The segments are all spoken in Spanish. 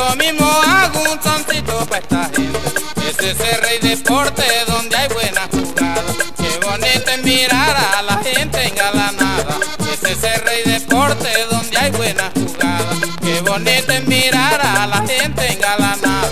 yo mismo hago un soncito para esta gente. Ese es el Rey Deporte donde hay buena jugada. Qué bonito es mirar a la gente engalanada. Ese es el Rey Deporte donde hay buena jugada. Qué bonito es mirar a la gente engalanada.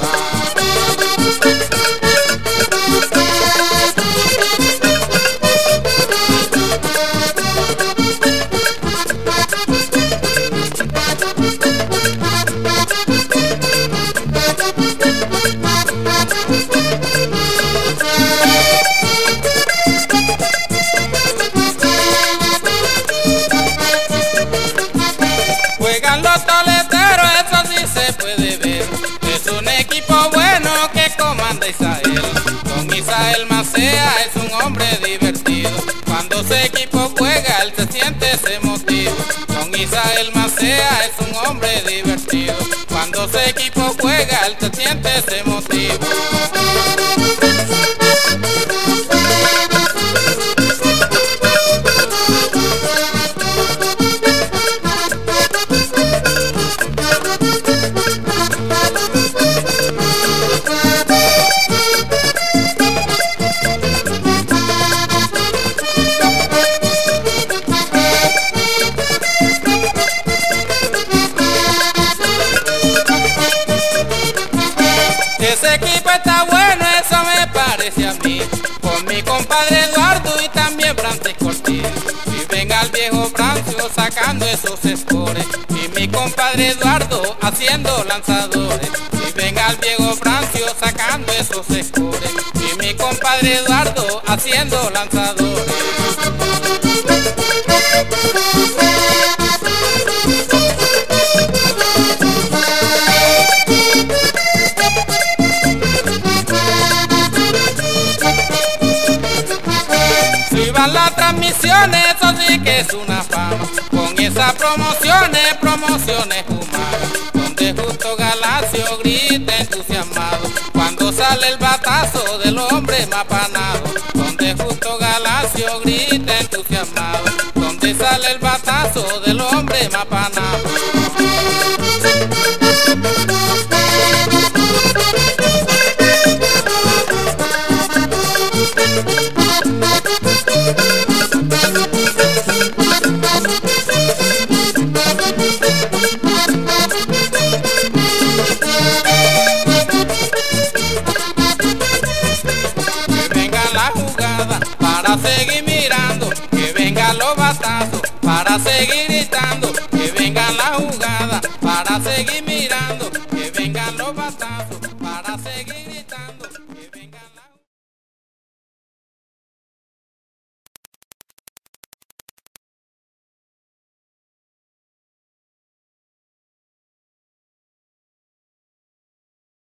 Juegan los toleteros, eso sí se puede ver. Es un equipo bueno que comanda Isael. Don Isael Macea es un hombre divertido. Cuando ese equipo juega, él se siente ese motivo. Don Isael Macea es un hombre divertido. Cuando ese equipo juega, él se siente ese motivo. Ese equipo está bueno, eso me parece a mí. Con mi compadre Eduardo y también Francisco Ortiz. Y venga el viejo Francio sacando esos scores. Y mi compadre Eduardo haciendo lanzadores. Y venga el viejo Francio sacando esos scores. Y mi compadre Eduardo haciendo lanzadores. Suban las transmisiones, eso sí que es una fama. Con esas promociones humanas. Donde Justo Galacio grita entusiasmado cuando sale el batazo del hombre más panado. Donde Justo Galacio grita entusiasmado donde sale el batazo del hombre más panado. Para seguir mirando, que vengan los batazos, para seguir gritando, que vengan la jugada, para seguir mirando.